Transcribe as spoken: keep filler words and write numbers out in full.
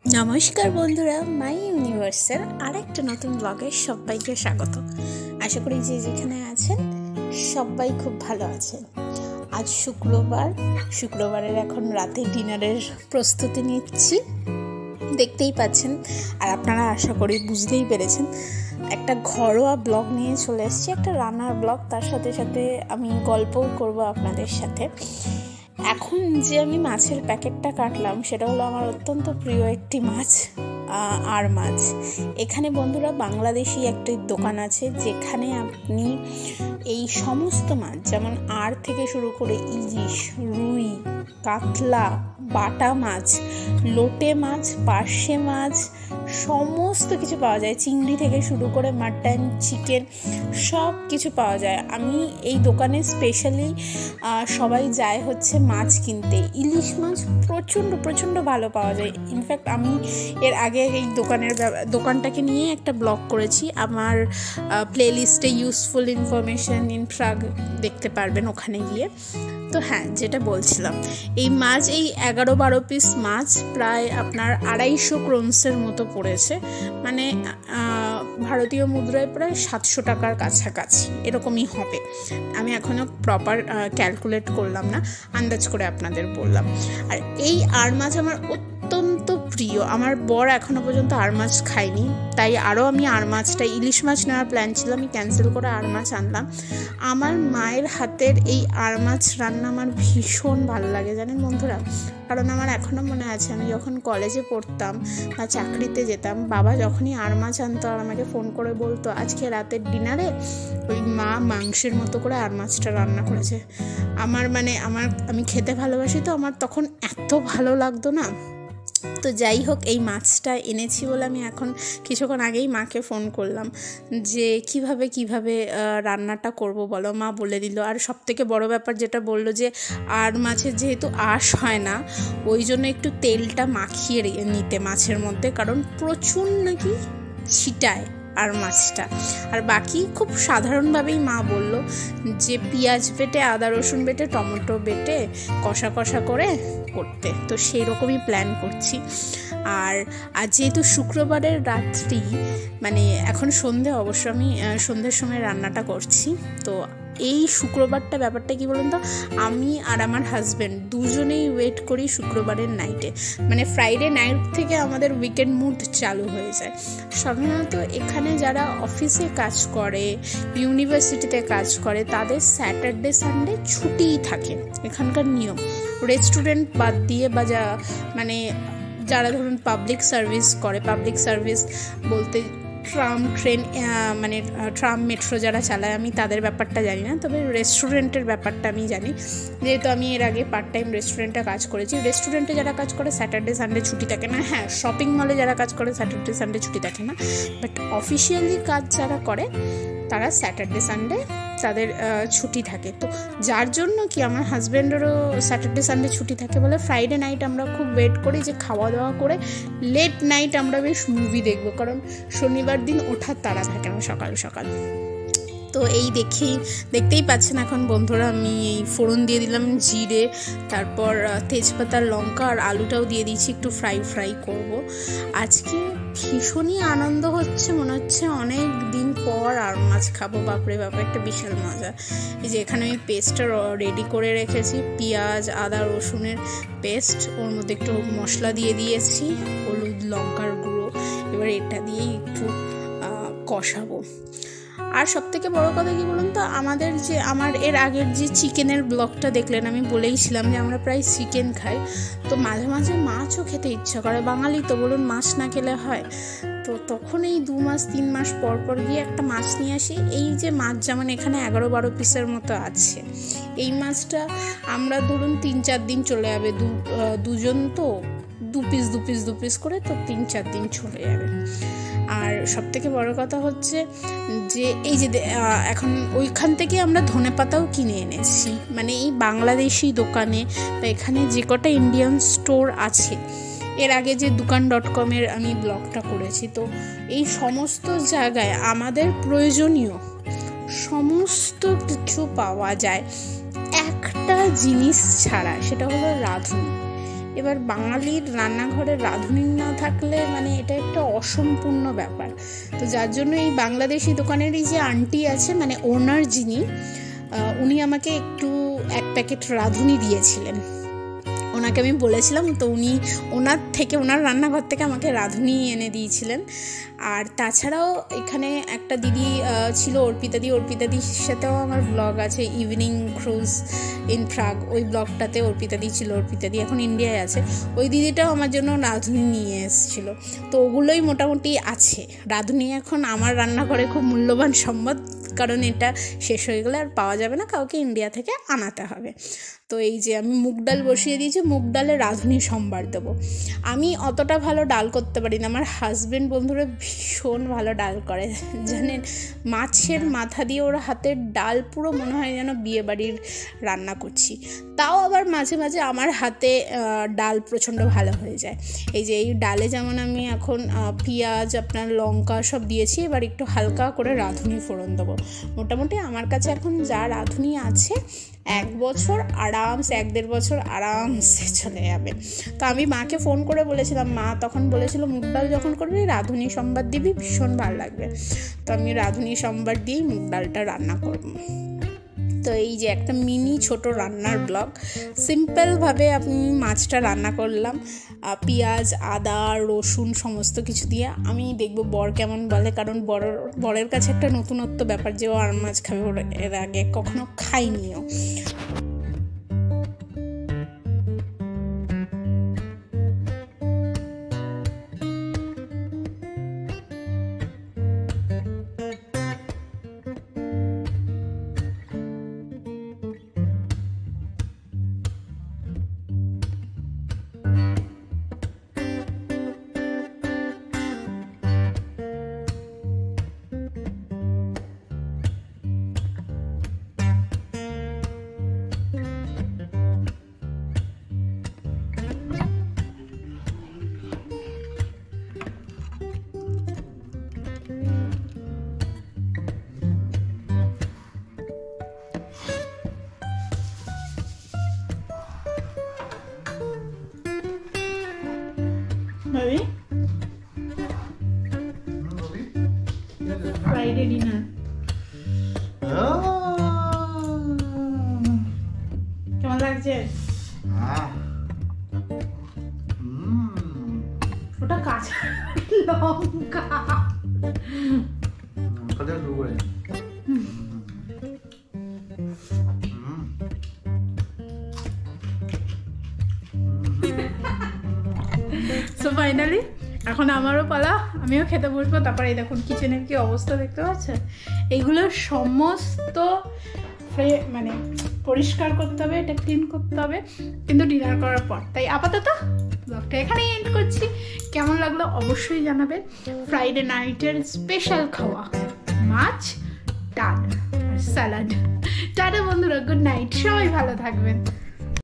নমস্কার বন্ধুরা, মাই ইউনিভার্সের আর একটা নতুন ব্লগে সবাইকে স্বাগত। আশা করি যে যেখানে আছেন সবাই খুব ভালো আছেন। আজ শুক্রবার, শুক্রবারের এখন রাতে ডিনারের প্রস্তুতি নিচ্ছি, দেখতেই পাচ্ছেন। আর আপনারা আশা করি বুঝতেই পেরেছেন, একটা ঘরোয়া ব্লগ নিয়ে চলে এসেছি, একটা রান্নার ব্লগ। তার সাথে সাথে আমি গল্পও করব আপনাদের সাথে। এখন যে আমি মাছের প্যাকেটটা কাটলাম সেটা হলো আমার অত্যন্ত প্রিয় একটি মাছ, আর মাছ। এখানে বন্ধুরা বাংলাদেশি একটি দোকান আছে যেখানে আপনি এই সমস্ত মাছ, যেমন আর থেকে শুরু করে ইলিশ, রুই, কাতলা, বাটা মাছ, লোটে মাছ, পার্শে মাছ, সমস্ত কিছু পাওয়া যায়। চিংড়ি থেকে শুরু করে মাটন, চিকেন, সব কিছু পাওয়া যায়। আমি এই দোকানে স্পেশালি সবাই যায় হচ্ছে মাছ কিনতে। ইলিশ মাছ প্রচণ্ড প্রচণ্ড ভালো পাওয়া যায়। ইনফ্যাক্ট আমি এর আগে এই দোকানের দোকানটাকে নিয়ে একটা ব্লগ করেছি, আমার প্লেলিস্টে ইউজফুল ইনফরমেশন ইন ট্রাক দেখতে পারবেন ওখানে গিয়ে। তো হ্যাঁ, যেটা বলছিলাম, এই মাছ, এই এগারো বারো পিস মাছ প্রায় আপনার আড়াইশো ক্রোনসের মতো পড়েছে, মানে ভারতীয় মুদ্রায় প্রায় সাতশো টাকার কাছাকাছি এরকমই হবে। আমি এখনও প্রপার ক্যালকুলেট করলাম না, আন্দাজ করে আপনাদের বললাম। আর এই আর মাছ আমার অত্যন্ত প্রিয়। আমার বর এখনও পর্যন্ত আর মাছ খায়নি, তাই আরও আমি আর মাছটা, ইলিশ মাছ নেওয়ার প্ল্যান ছিল, আমি ক্যান্সেল করে আর মাছ আনলাম। আমার মায়ের হাতের এই আর মাছ রান্না আমার ভীষণ ভালো লাগে, জানেন বন্ধুরা। কারণ আমার এখনও মনে আছে, আমি যখন কলেজে পড়তাম বা চাকরিতে যেতাম, বাবা যখনই আর মাছ আনতো আর আমাকে ফোন করে বলতো আজকে রাতের ডিনারে ওই মা মাংসের মতো করে আর মাছটা রান্না করেছে। আমার মানে আমার আমি খেতে ভালোবাসি, তো আমার তখন এত ভালো লাগতো না। তো যাই হোক, এই মাছটা এনেছি বলে আমি এখন কিছুক্ষণ আগেই মাকে ফোন করলাম যে কিভাবে কিভাবে রান্নাটা করব বলো। মা বলে দিল। আর সবথেকে বড় ব্যাপার যেটা বললো যে আর মাছের যেহেতু আঁশ হয় না, ওই জন্য একটু তেলটা মাখিয়ে নিতে মাছের মধ্যে, কারণ প্রচুর নাকি ছিটায় আর মাছটা। আর বাকি খুব সাধারণভাবেই মা বলল যে পেঁয়াজ বেটে, আদা রসুন বেটে, টমেটো বেটে কষা কষা করে করতে। তো সেই রকমই প্ল্যান করছি। আর আজ যেহেতু শুক্রবারের রাত্রি, মানে এখন সন্ধে, অবশ্য আমি সন্ধ্যের সময় রান্নাটা করছি। তো এই শুক্রবারটা ব্যাপারটা কি বলুন তো, আমি আর আমার হাজব্যান্ড দুজনেই ওয়েট করি শুক্রবারের নাইটে। মানে ফ্রাইডে নাইট থেকে আমাদের উইকেন্ড মুড চালু হয়ে যায়। সাধারণত এখানে যারা অফিসে কাজ করে, ইউনিভার্সিটিতে কাজ করে, তাদের স্যাটারডে সানডে ছুটিই থাকে, এখানকার নিয়ম। রেস্টুরেন্ট বাদ দিয়ে বা যা মানে যারা ধরুন পাবলিক সার্ভিস করে, পাবলিক সার্ভিস বলতে ট্রাম, ট্রেন, মানে ট্রাম, মেট্রো যারা চালায়, আমি তাদের ব্যাপারটা জানি না, তবে রেস্টুরেন্টের ব্যাপারটা আমি জানি, যেহেতু আমি এর আগে পার্ট টাইম রেস্টুরেন্টে কাজ করেছি। রেস্টুরেন্টে যারা কাজ করে স্যাটারডে সানডে ছুটি থাকে না। হ্যাঁ, শপিং মলে যারা কাজ করে স্যাটারডে সানডে ছুটি থাকে না, বাট অফিসিয়ালি কাজ যারা করে তারা স্যাটারডে সানডে তাদের ছুটি থাকে। তো যার জন্য কি আমার হাজব্যান্ডেরও স্যাটারডে সানডে ছুটি থাকে বলে ফ্রাইডে নাইট আমরা খুব ওয়েট করি যে খাওয়া দাওয়া করে লেট নাইট আমরা বেশ মুভি দেখবো, কারণ শনিবার দিন ওঠার তাড়া থাকে না সকাল সকাল। তো এই দেখেই দেখতেই পাচ্ছেন এখন বন্ধুরা, আমি এই ফোড়ন দিয়ে দিলাম জিরে, তারপর তেজপাতা, লঙ্কা, আর আলুটাও দিয়ে দিয়েছি, একটু ফ্রাই ফ্রাই করব। আজকে ভীষণই আনন্দ হচ্ছে, মনে হচ্ছে অনেক দিন পর আর মাছ খাবো। বাপরে বাপ, একটা বিশাল মজা। এই যে এখানে আমি পেস্টটা রেডি করে রেখেছি, পেঁয়াজ, আদা রসুনের পেস্ট, ওর মধ্যে একটু মশলা দিয়ে দিয়েছি, হলুদ, লঙ্কার গুঁড়ো। এবার এটা দিয়েই একটু কষাবো। আর সব থেকে বড় কথা কি বলুন তো, আমাদের যে আমার এর আগের যে চিকেনের ব্লগটা দেখলেন, আমি বলেইছিলাম যে আমরা প্রায় চিকেন খাই। তো মাঝে মাঝে মাছও খেতে ইচ্ছা করে, বাঙালি তো বলুন, মাছ না খেলে হয়। তো তখন এই দু মাস তিন মাস পর পর গিয়ে একটা মাছ নিয়ে আসি। এই যে মাছ যেমন এখানে এগারো বারো পিসের মতো আছে, এই মাছটা আমরা ধরুন তিন চার দিন চলে যাবে, দু দুজন তো দু পিস দু পিস দু পিস করে, তো তিন চার দিন চলে যাবে। আর সব থেকে বড় কথা হচ্ছে যে এই যে এখন ওইখান থেকে আমরা ধনেপাতাও কিনে এনেছি, মানে এই বাংলাদেশি দোকানে বা এখানে যে কটা ইন্ডিয়ান স্টোর আছে, এর আগে যে দোকান ডট কমের আমি ব্লগটা করেছি, তো এই সমস্ত জায়গায় আমাদের প্রয়োজনীয় সমস্ত কিছু পাওয়া যায় একটা জিনিস ছাড়া, সেটা হলো রাঁধুনি। এবার বাঙালির রান্নাঘরে রাঁধুনি না থাকলে মানে এটা একটা অসম্পূর্ণ ব্যাপার। তো যার জন্য এই বাংলাদেশি দোকানেরই যে আন্টি আছে, মানে ওনার যিনি, উনি আমাকে একটু এক প্যাকেট রাঁধুনি দিয়েছিলেন। ওনাকে আমি বলেছিলাম, তো উনি ওনার থেকে ওনার রান্নাঘর থেকে আমাকে রাঁধুনি এনে দিয়েছিলেন। আর তাছাড়াও এখানে একটা দিদি ছিল, অর্পিতাদি, অর্পিতাদির সাথেও আমার ব্লগ আছে, ইভিনিং ক্রুজ ইন প্রাগ, ওই ব্লগটাতে অর্পিতাদি ছিল। অর্পিতাদি এখন ইন্ডিয়ায় আছে। ওই দিদিটাও আমার জন্য রাঁধুনি নিয়ে এসেছিলো। তো ওগুলোই মোটামুটি আছে। রাঁধুনি এখন আমার রান্নাঘরে খুব মূল্যবান সম্পদ, কারণ এটা শেষ হয়ে গেলে আর পাওয়া যাবে না, কাউকে ইন্ডিয়া থেকে আনাতে হবে। তো এই যে আমি মুগ ডাল বসিয়ে দিয়েছি, মুগ ডালে রাঁধুনি সম্বার দেবো। আমি অতটা ভালো ডাল করতে পারি না, আমার হাজব্যান্ড বন্ধুরা ভীষণ ভালো ডাল করে জানেন। মাছের মাথা দিয়ে ওরা হাতের ডাল পুরো মনে হয় যেন বিয়ে বাড়ির রান্না করছি। তাও আবার মাঝে মাঝে আমার হাতে ডাল প্রচণ্ড ভালো হয়ে যায়। এই যে এই ডালে যেমন আমি এখন পেঁয়াজ, আপনার লঙ্কা সব দিয়েছি, এবার একটু হালকা করে রাঁধুনি ফোড়ন দেবো। মোটামুটি আমার কাছে এখন যা রাঁধুনি আছে এক বছর আরামসে, এক দেড় বছর আরামসে চলে যাবে। তো আমি মাকে ফোন করে বলেছিলাম, মা তখন বলেছিল মুগ ডাল যখন করবি রাঁধুনি সম্বার দিবি, ভীষণ ভালো লাগবে। তো আমি রাঁধুনি সম্বার দিয়েই মুগ ডালটা রান্না করব। তো এই যে একটা মিনি ছোট রান্নার ব্লগ, সিম্পলভাবে আমি মাছটা রান্না করলাম, পেঁয়াজ, আদা, রসুন সমস্ত কিছু দিয়ে। আমি দেখবো বর কেমন বলে, কারণ বড় বরের কাছে একটা নতুনত্ব ব্যাপার যে ও আর মাছ খাবে, ওর এর আগে কখনো খাইনিও। Baby? Baby? Friday dinner. কেমন লাগছে? ওটা কাঁচা লঙ্কা। লঙ্কাটা ডুবে। সো ফাইনালি এখন আমারও পালা, আমিও খেতে বসবো। তারপরে এই দেখুন কিচেনের কি অবস্থা দেখতে পাচ্ছেন। এইগুলো সমস্ত মানে পরিষ্কার করতে হবে, এটা ক্লিন করতে হবে কিন্তু ডিনার করার পর। তাই আপাতত ব্লগটা এখানেই এন্ড করছি। কেমন লাগলো অবশ্যই জানাবেন। ফ্রাইডে নাইটের স্পেশাল খাওয়া মাছ, ডাল আর স্যালাড। টাটা বন্ধুরা, গুড নাইট, সবাই ভালো থাকবেন।